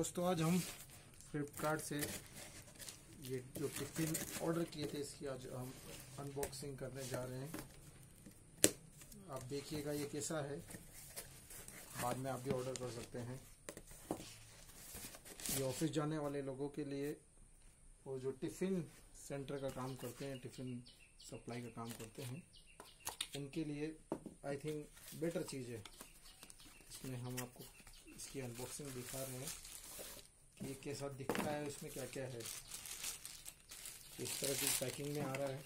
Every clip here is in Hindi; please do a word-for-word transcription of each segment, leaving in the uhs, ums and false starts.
दोस्तों आज हम फ्लिपकार्ट से ये जो टिफिन ऑर्डर किए थे इसकी आज हम अनबॉक्सिंग करने जा रहे हैं। आप देखिएगा ये कैसा है, बाद में आप भी ऑर्डर कर सकते हैं। ये ऑफिस जाने वाले लोगों के लिए और जो टिफ़िन सेंटर का काम करते हैं, टिफ़िन सप्लाई का काम करते हैं, उनके लिए आई थिंक बेटर चीज़ है। इसमें हम आपको इसकी अनबॉक्सिंग दिखा रहे हैं कि ये कैसा दिखता है, इसमें क्या क्या है। इस तरह की पैकिंग में आ रहा है।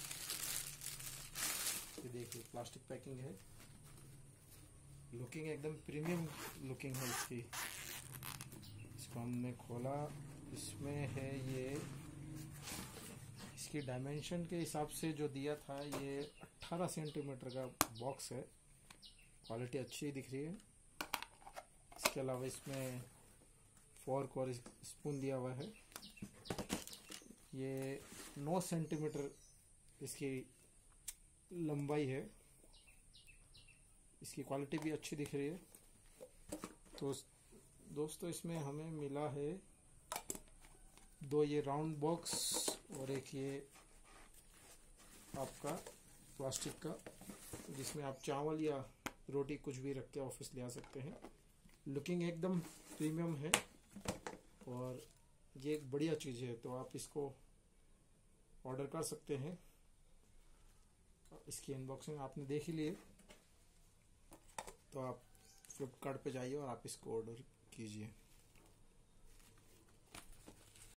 ये देखिए प्लास्टिक पैकिंग है, लुकिंग एकदम प्रीमियम लुकिंग है इसकी। इसको हमने खोला, इसमें है ये, इसकी डायमेंशन के हिसाब से जो दिया था ये अठारह सेंटीमीटर का बॉक्स है। क्वालिटी अच्छी दिख रही है। इसके अलावा इसमें फोर्क और स्पून दिया हुआ है। ये नौ सेंटीमीटर इसकी लंबाई है। इसकी क्वालिटी भी अच्छी दिख रही है। तो दोस्तों इसमें हमें मिला है दो ये राउंड बॉक्स और एक ये आपका प्लास्टिक का, जिसमें आप चावल या रोटी कुछ भी रख के ऑफिस ले आ सकते हैं। लुकिंग एकदम प्रीमियम है और ये एक बढ़िया चीज़ है, तो आप इसको ऑर्डर कर सकते हैं। इसकी अनबॉक्सिंग आपने देख ही ली है, तो आप फ्लिपकार्ट पे जाइए और आप इसको ऑर्डर कीजिए।